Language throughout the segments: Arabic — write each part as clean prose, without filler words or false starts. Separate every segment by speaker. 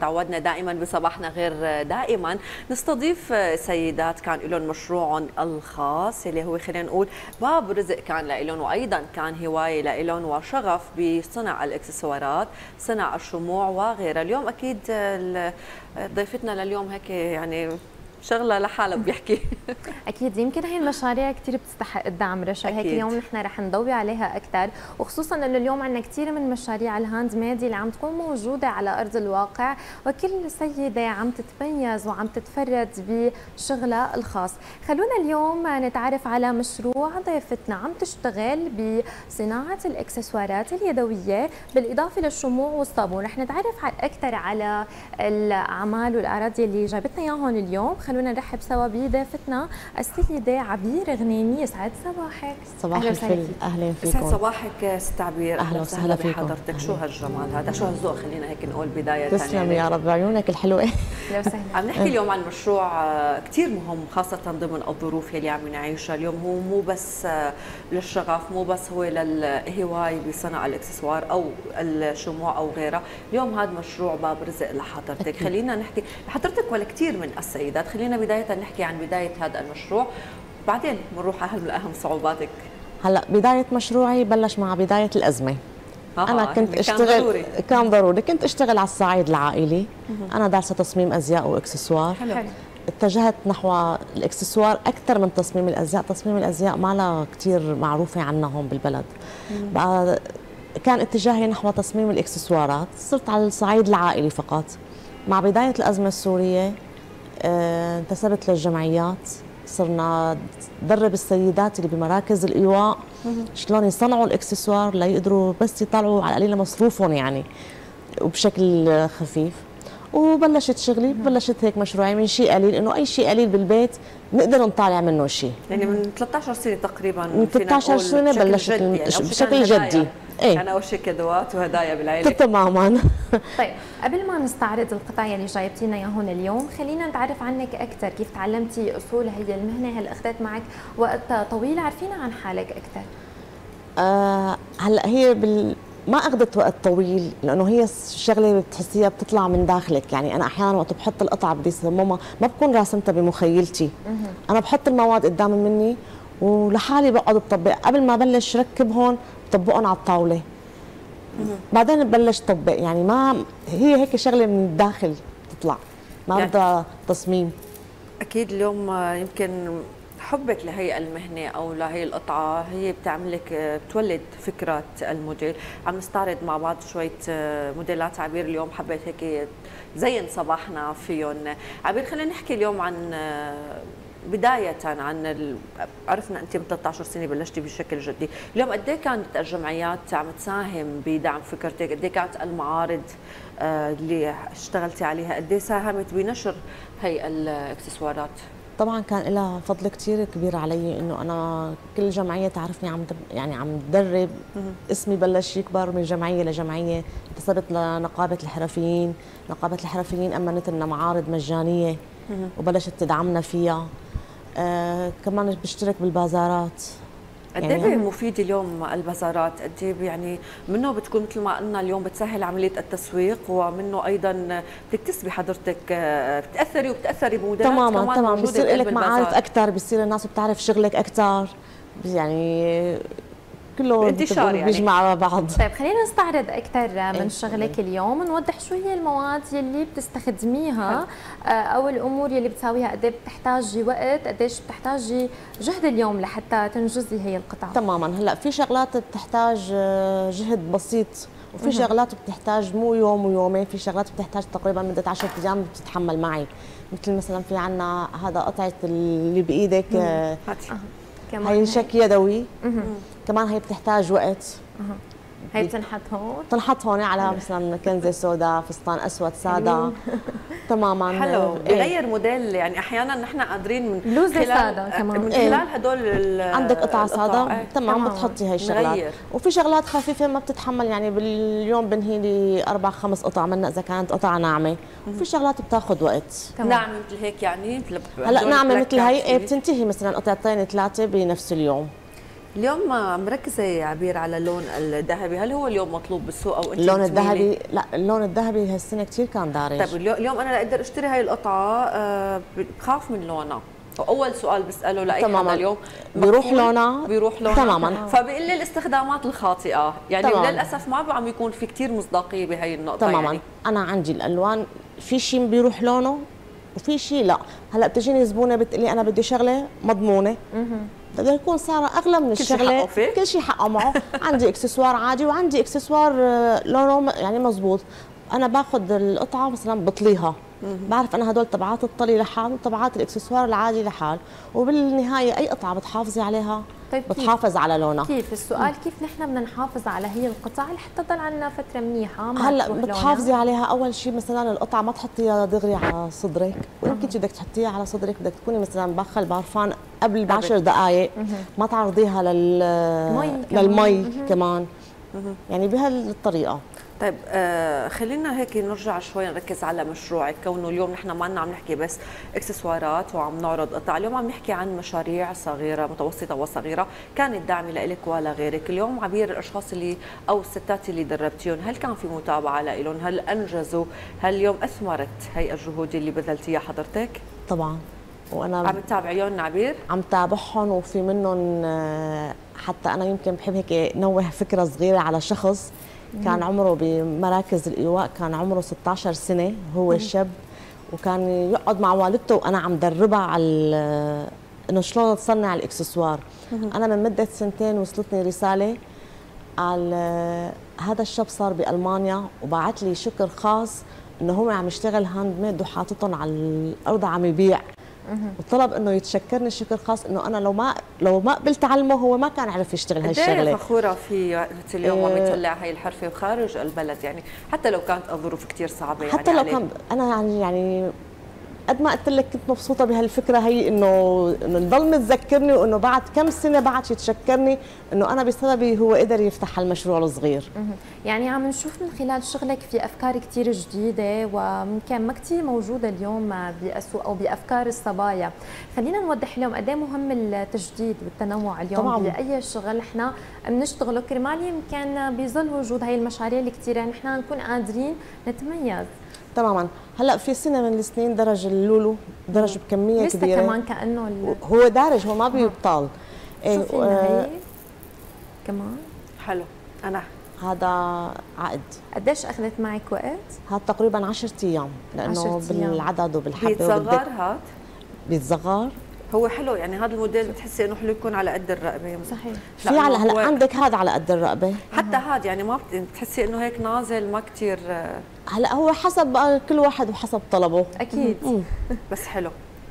Speaker 1: تعودنا دائما بصباحنا غير دائما نستضيف سيدات كان لهم مشروعهم الخاص اللي هو خلينا نقول باب رزق كان لهم، وايضا كان هوايه لهم وشغف بصنع الاكسسوارات، صنع الشموع وغيرها. اليوم اكيد ضيفتنا لليوم هيك يعني شغله لحالها بيحكي.
Speaker 2: اكيد يمكن هي المشاريع كثير بتستحق الدعم رشا، هيك اليوم نحن رح نضوي عليها اكثر، وخصوصا انه اليوم عندنا كثير من مشاريع الهاند ميد اللي عم تكون موجوده على ارض الواقع، وكل سيده عم تتميز وعم تتفرد بشغلها الخاص. خلونا اليوم نتعرف على مشروع ضيفتنا عم تشتغل بصناعه الاكسسوارات اليدويه بالاضافه للشموع والصابون. رح نتعرف اكثر على الاعمال والاراضي اللي جابتنا اياهم اليوم. خلونا نرحب سوا بضيفتنا السيدة عبير غنيمي. يسعد صباحك.
Speaker 3: صباح الفل، اهلا فيكم.
Speaker 1: يسعد صباحك ست عبير،
Speaker 3: اهلا وسهلا
Speaker 1: بحضرتك. شو هالجمال هذا، شو هالذوق، خلينا هيك نقول بداية.
Speaker 3: تسلم يا رب، عيونك الحلوة.
Speaker 1: عم نحكي اليوم عن مشروع كثير مهم خاصة ضمن الظروف اللي عم نعيشها اليوم. هو مو بس للشغف، مو بس هو للهواية بصنع الاكسسوار او الشموع او غيرها. اليوم هذا مشروع باب رزق لحضرتك. خلينا نحكي لحضرتك ولكثير من السيدات. خلينا بداية نحكي عن بداية هذا المشروع، بعدين بنروح على أهم صعوباتك.
Speaker 3: هلا بداية مشروعي بلش مع بداية الأزمة. أنا كنت أشتغل، كان ضروري كنت أشتغل على الصعيد العائلي. أنا دارسة تصميم أزياء وإكسسوار. حلو. اتجهت نحو الإكسسوار أكثر من تصميم الأزياء. تصميم الأزياء ما لها كثير معروفة عنا هون بالبلد. بقى كان اتجاهي نحو تصميم الإكسسوارات. صرت على الصعيد العائلي فقط. مع بداية الأزمة السورية انتسبت للجمعيات، صرنا ندرب السيدات اللي بمراكز الإيواء شلون يصنعوا الاكسسوار ليقدروا بس يطلعوا على قليل مصروفهم يعني وبشكل خفيف. وبلشت شغلي، بلشت هيك مشروعي من شيء قليل، انه اي شيء قليل بالبيت نقدر نطالع منه شيء.
Speaker 1: يعني من 13 سنه تقريبا،
Speaker 3: من 13 سنه بلشت يعني بشكل جدي.
Speaker 1: ايه كان اول شيء كادوات وهدايا بالعيله.
Speaker 3: تماما.
Speaker 2: طيب قبل ما نستعرض القطع اللي جايبتي لنا اياهم اليوم، خلينا نتعرف عنك اكثر، كيف تعلمتي اصول هي المهنه؟ هل اخذت معك وقت طويل؟ عرفينا عن حالك اكثر.
Speaker 3: هلا هي ما اخذت وقت طويل، لانه هي الشغله بتحسيها بتطلع من داخلك. يعني انا احيانا وقت بحط القطعه بدي صممها ما بكون راسمتها بمخيلتي. انا بحط المواد قدام مني ولحالي بقعد بطبق. قبل ما بلش ركبهم بطبقهم على الطاوله، بعدين ببلش طبق. يعني ما هي هيك شغله من الداخل بتطلع، ما بدها تصميم.
Speaker 1: اكيد اليوم يمكن حبك لهي المهنه او لهي القطعه هي بتعملك بتولد فكره الموديل. عم نستعرض مع بعض شويه موديلات عبير اليوم، حبيت هيك زين صباحنا فيهم. عبير خلينا نحكي اليوم عن بداية عن عرفنا أنت من 13 سنة بلشتي بشكل جدي. اليوم قد ايه كانت الجمعيات عم تساهم بدعم فكرتك؟ قد ايه كانت المعارض اللي اشتغلتي عليها قد ايه ساهمت بنشر هي الاكسسوارات؟
Speaker 3: طبعا كان لها فضل كثير كبير علي، انه انا كل جمعيه تعرفني عم بدرب. اسمي بلش يكبر من جمعيه لجمعيه. انتسبت لنقابه الحرفيين، نقابه الحرفيين امنت لنا معارض مجانيه وبلشت تدعمنا فيها. كمان بشترك بالبازارات.
Speaker 1: قد ايه مفيد اليوم البازارات؟ قد ايه يعني منه بتكون مثل ما قلنا اليوم بتسهل عمليه التسويق، ومنه ايضا بتكتسبي حضرتك بتاثري بموديلات
Speaker 3: تماما بصير لك معارف اكثر، بصير الناس بتعرف شغلك اكثر، يعني كله
Speaker 1: يعني
Speaker 3: بيجمع على بعض.
Speaker 2: طيب خلينا نستعرض اكثر من شغلك اليوم، نوضح شو هي المواد يلي بتستخدميها او الامور يلي بتساويها. قد ايه بتحتاجي وقت، قديش بتحتاجي جهد اليوم لحتى تنجزي هي القطعه؟
Speaker 3: تماما. هلا في شغلات بتحتاج جهد بسيط، وفي شغلات بتحتاج مو يوم ويومين، في شغلات بتحتاج تقريبا مده 10 ايام بتتحمل معي. مثل مثلا في عنا هذا قطعه اللي بايدك، هي شك يدوي. كمان هي بتحتاج وقت.
Speaker 2: هي بتنحط هون؟
Speaker 3: بتنحط هون على مثلا كنزه سوداء، فستان اسود ساده. تماما
Speaker 1: حلو. بغير موديل يعني احيانا نحن قادرين من
Speaker 2: بلوزه ساده كمان
Speaker 1: من خلال هدول
Speaker 3: عندك قطعه ساده تمام بتحطي هي الشغلات. وفي شغلات خفيفه ما بتتحمل، يعني باليوم بنهي لي 4 5 قطع منها اذا كانت قطعه ناعمه. وفي شغلات بتاخذ وقت.
Speaker 1: ناعمه مثل هيك يعني
Speaker 3: هلا ناعمه مثل هي بتنتهي مثلا قطعتين 3 بنفس اليوم.
Speaker 1: اليوم مركزه يا عبير على اللون الذهبي، هل هو اليوم مطلوب بالسوق او انت
Speaker 3: اللون الذهبي؟ لا، اللون الذهبي هالسنه كثير كان دارج.
Speaker 1: طيب اليوم انا لاقدر اشتري هاي القطعه بخاف من لونها، اول سؤال بساله لاي حدا اليوم
Speaker 3: بيروح لونها
Speaker 1: تماما، فبيقول لي الاستخدامات الخاطئه يعني تماماً. للاسف ما عم يكون في كثير مصداقيه بهي النقطه
Speaker 3: تماما.
Speaker 1: يعني
Speaker 3: انا عندي الالوان في شيء بيروح لونه وفي شيء لا. هلا بتجيني زبونه بتقلي انا بدي شغله مضمونه، بده يكون سعرها اغلى من الشغله، كل شيء حقه معه. عندي اكسسوار عادي وعندي اكسسوار لونه يعني مزبوط. انا باخذ القطعه مثلا بطليها، بعرف انا هدول تبعات الطلي لحال وتبعات الاكسسوار العادي لحال، وبالنهايه اي قطعه بتحافظي عليها طيب بتحافظ على لونها.
Speaker 2: كيف السؤال كيف نحن بدنا نحافظ على هي القطع لحتى تضل عندنا فتره منيحه؟
Speaker 3: هلا بتحافظي عليها اول شيء مثلا القطعه ما تحطيها دغري على صدرك، ويمكن بدك تحطيها على صدرك بدك تكوني مثلا باخه البارفان قبل ب10 دقائق، ما تعرضيها للمي كمان يعني بهالطريقه.
Speaker 1: طيب خلينا هيك نرجع شوي نركز على مشروعك، كونه اليوم نحن ما عم نحكي بس اكسسوارات وعم نعرض قطع، اليوم عم نحكي عن مشاريع صغيره متوسطه وصغيره كانت داعمه لك ولا غيرك. اليوم عبير الاشخاص اللي او الستات اللي دربتيهم هل كان في متابعه لهم؟ هل انجزوا؟ هل اليوم اثمرت هي الجهود اللي بذلتيها حضرتك؟
Speaker 3: طبعا. وانا
Speaker 1: عم تتابعيهم عبير؟ عم
Speaker 3: تابعهم وفي منهم حتى انا يمكن بحب هيك نوه فكره صغيره على شخص كان عمره بمراكز الإيواء، كان عمره 16 سنة، هو شاب، وكان يقعد مع والدته وأنا عم دربها على إنه شلون تصنع الإكسسوار. أنا من مدة 2 وصلتني رسالة على هذا الشاب صار بألمانيا وبعت لي شكر خاص إنه هو عم يشتغل هاند ميد وحاططهم على الأرض عم يبيع، وطلب انه يتشكرني شكر خاص انه انا لو ما قبلت علمه هو ما كان عرف يشتغل هالشغله.
Speaker 1: فخوره في اليوم عم يطلع هي الحرفه وخارج البلد يعني، حتى لو كانت الظروف كثير صعبه يعني
Speaker 3: حتى لو كان انا يعني قد ما قلت لك كنت مبسوطه بهالفكره هي انه يضل متذكرني وانه بعد كم سنه بعد يتشكرني انه انا بسببي هو قدر يفتح هالمشروع الصغير.
Speaker 2: يعني عم نشوف من خلال شغلك في افكار كثير جديده وممكن ما كثير موجوده اليوم بالسوق او بافكار الصبايا. خلينا نوضح اليوم قد ايه مهم التجديد والتنوع اليوم طبعاً. باي شغل نحن بنشتغله كرمال يمكن بظل وجود هي المشاريع الكثيره نحن نكون قادرين نتميز.
Speaker 3: تماما. هلا في سنه من السنين درج اللولو درج بكميه
Speaker 2: لسه
Speaker 3: كبيره
Speaker 2: كمان كانه
Speaker 3: هو دارج، هو ما بيبطل.
Speaker 2: شوفي هي كمان
Speaker 1: حلو. انا
Speaker 3: هذا عقد.
Speaker 2: قديش اخذت معك وقت؟
Speaker 3: هذا تقريبا 10 ايام لانه 10 بالعدد وبالحبه.
Speaker 1: بيتصغر هاد؟
Speaker 3: بيتصغر.
Speaker 1: هو حلو يعني هذا الموديل بتحسي انه حلو يكون على قد الرقبه.
Speaker 2: صحيح.
Speaker 3: في على هلا عندك هذا على قد الرقبه
Speaker 1: حتى هذا يعني ما بتحسي انه هيك نازل ما كثير.
Speaker 3: هلا هو حسب كل واحد وحسب طلبه
Speaker 2: اكيد.
Speaker 1: بس حلو.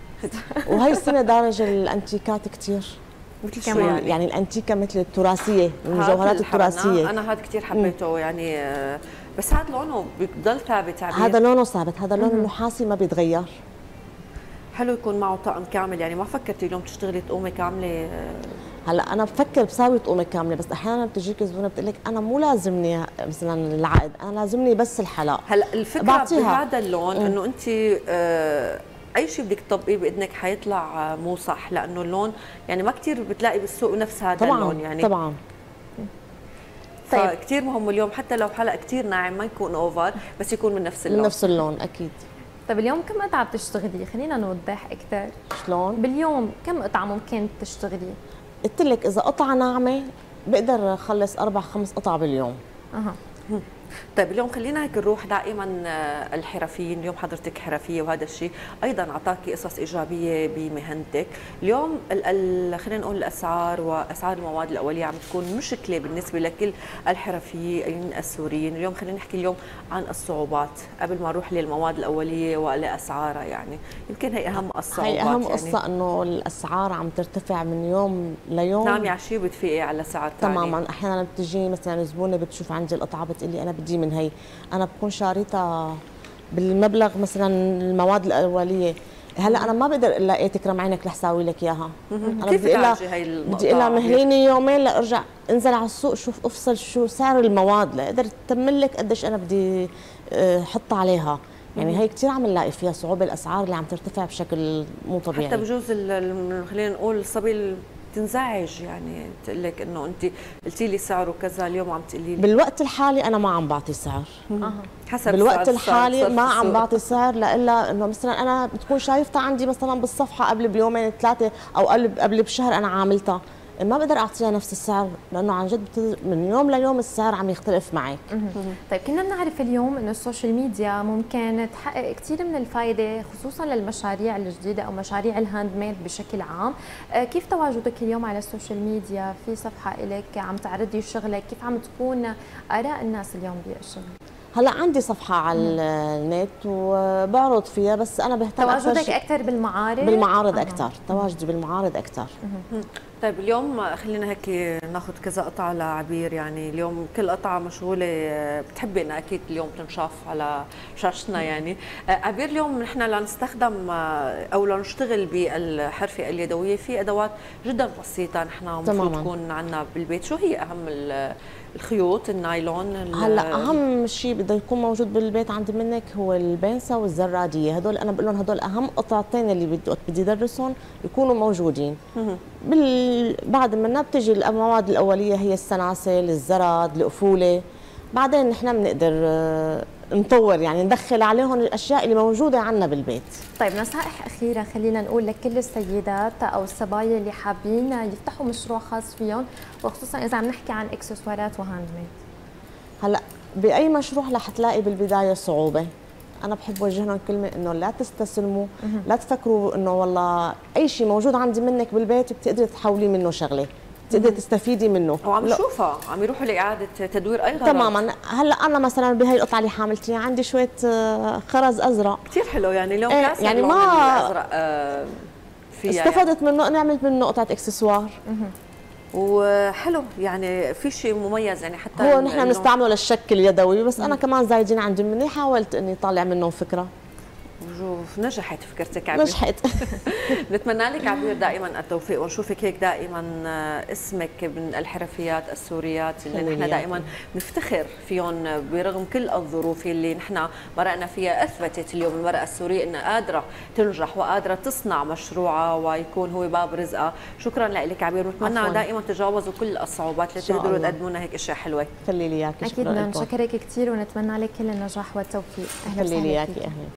Speaker 3: وهي السنه دارج الانتيكات كثير
Speaker 1: مثل شو
Speaker 3: يعني الانتيكه مثل التراثيه المجوهرات التراثيه.
Speaker 1: انا هذا كثير حبيته يعني بس هذا لونه بيضل ثابت.
Speaker 3: هذا لونه ثابت، هذا لون النحاسي ما بيتغير.
Speaker 1: حلو يكون معه طقم كامل يعني. ما فكرتي اليوم تشتغلي طقومه كامله؟
Speaker 3: هلا انا بفكر بساوي طقومه كامله بس احيانا بتجيك زبونه بتقول لك انا مو لازمني مثلا العقد، انا لازمني بس الحلاق.
Speaker 1: هلا الفكره بهذا اللون انه انت اي شيء بدك تطبقيه باذنك حيطلع مو صح، لانه اللون يعني ما كثير بتلاقي بالسوق نفس هذا
Speaker 3: طبعاً
Speaker 1: اللون يعني.
Speaker 3: طبعا.
Speaker 1: فكثير مهم اليوم حتى لو حلق كثير ناعم ما يكون اوفر بس يكون من نفس اللون.
Speaker 3: من نفس اللون اكيد.
Speaker 2: طيب اليوم كم قطعه بتشتغلي؟ خلينا نوضح اكثر.
Speaker 3: شلون؟
Speaker 2: باليوم كم قطعه ممكن تشتغلي؟
Speaker 3: قلت لك اذا قطعه ناعمه بقدر اخلص 4-5 قطع باليوم.
Speaker 1: طيب اليوم خلينا هيك نروح دائما الحرفيين. اليوم حضرتك حرفيه وهذا الشيء ايضا اعطاكي قصص ايجابيه بمهنتك. اليوم خلينا نقول الاسعار واسعار المواد الاوليه عم تكون مشكله بالنسبه لكل الحرفيين السوريين. اليوم خلينا نحكي اليوم عن الصعوبات قبل ما نروح للمواد الاوليه ولاسعارها يعني. يمكن هي اهم الصعوبات.
Speaker 3: هي اهم قصه يعني انه الاسعار عم ترتفع من يوم ليوم.
Speaker 1: نعم يا شيء بتفيقي على سعر ثاني.
Speaker 3: تماما. احيانا بتجي مثلا زبونه بتشوف عندي القطعه بتقلي انا بدي من هي، انا بكون شاريتها بالمبلغ مثلا المواد الاوليه. هلا انا ما بقدر الا ايه تكرم عينك رح ساوي لك اياها.
Speaker 1: انا بدي
Speaker 3: اقول لها مهليني يومين لارجع انزل على السوق شوف افصل شو سعر المواد لاقدر تتمل لك قديش انا بدي احط عليها. يعني هي كثير عم نلاقي فيها صعوبه، الاسعار اللي عم ترتفع بشكل مو طبيعي.
Speaker 1: حتى بجوز خلينا نقول الصبي تنزعج يعني تقول لك انه انت قلتي لي سعره كذا اليوم عم تقولي لي؟
Speaker 3: بالوقت الحالي انا ما عم بعطي سعر.
Speaker 1: حسب
Speaker 3: بالوقت الحالي ما عم بعطي سعر، لإلا انه مثلا انا بتكون شايفتها عندي مثلا بالصفحه قبل بيومين ثلاثه او قبل بشهر انا عاملتها، ما بقدر اعطيها نفس السعر لانه عن جد من يوم ليوم السعر عم يختلف معك.
Speaker 2: طيب كنا بنعرف اليوم انه السوشيال ميديا ممكن تحقق كثير من الفائده خصوصا للمشاريع الجديده او مشاريع الهاند ميد بشكل عام، كيف تواجدك اليوم على السوشيال ميديا؟ في صفحه لك عم تعرضي شغلك، كيف عم تكون اراء الناس اليوم بالشغل؟
Speaker 3: هلا عندي صفحه على النت وبعرض فيها، بس انا بهتم
Speaker 2: تواجدك اكثر بالمعارض؟
Speaker 3: بالمعارض اكثر، تواجدي بالمعارض اكثر.
Speaker 1: طيب اليوم خلينا هيك ناخذ كذا قطعه لعبير، يعني اليوم كل قطعه مشغوله بتحبي انها اكيد اليوم تنشاف على شاشتنا. يعني عبير اليوم نحن لنستخدم او لنشتغل بالحرفه اليدويه في ادوات جدا بسيطه نحن المفروض تكون عندنا بالبيت. شو هي اهم الخيوط؟ النايلون؟
Speaker 3: هلا اهم شيء بده يكون موجود بالبيت عندي منك هو البنسه والزراديه، هدول انا بقول لهم هدول اهم قطعتين اللي بدي ادرسهم يكونوا موجودين. بعد ما بتجي المواد الاوليه هي السلاسل، الزراد، القفوله، بعدين نحن بنقدر نطور يعني ندخل عليهم الاشياء اللي موجوده عندنا بالبيت.
Speaker 2: طيب نصائح اخيره خلينا نقول لكل السيدات او الصبايا اللي حابين يفتحوا مشروع خاص فيهم، وخصوصا اذا عم نحكي عن اكسسوارات وهاند ميد.
Speaker 3: هلا باي مشروع رح تلاقي بالبدايه صعوبه، انا بحب اوجه لهم كلمه انه لا تستسلموا، لا تفكروا انه والله اي شيء موجود عندي منك بالبيت بتقدري تحولي منه شغله، بتقدري تستفيدي منه.
Speaker 1: وعم نشوفها عم يروحوا لاعاده تدوير اي غرض.
Speaker 3: تماما. هلا انا مثلا بهي القطعه اللي حاملتيها عندي شويه خرز ازرق
Speaker 1: كثير حلو، يعني اليوم كاسر
Speaker 3: يعني ما
Speaker 1: الازرق فيها
Speaker 3: استفدت منه، نعملت منه قطعه اكسسوار
Speaker 1: وحلو، يعني في شيء مميز يعني حتى
Speaker 3: هو نحن بنستعمله للشكل اليدوي، بس انا كمان زايدين عندي مني حاولت اني طالع منه فكره.
Speaker 1: نجحت فكرتك عبير،
Speaker 3: نجحت.
Speaker 1: نتمنى لك عبير دائما التوفيق، ونشوفك هيك دائما اسمك من الحرفيات السوريات اللي نحن دائما نفتخر فيهم برغم كل الظروف اللي نحن مرقنا فيها. اثبتت اليوم المراه السوريه انها قادره تنجح وقادره تصنع مشروعها ويكون هو باب رزقها. شكرا لك عبير، ونتمنى دائما تجاوزوا كل الصعوبات اللي تقدروا تقدموا لنا هيك اشياء حلوه.
Speaker 3: خلي لي اياكي.
Speaker 2: اكيد نشكرك كثير ونتمنى لك كل النجاح والتوفيق.
Speaker 3: اهلا وسهلا. خلي لي اياكي. اهلا.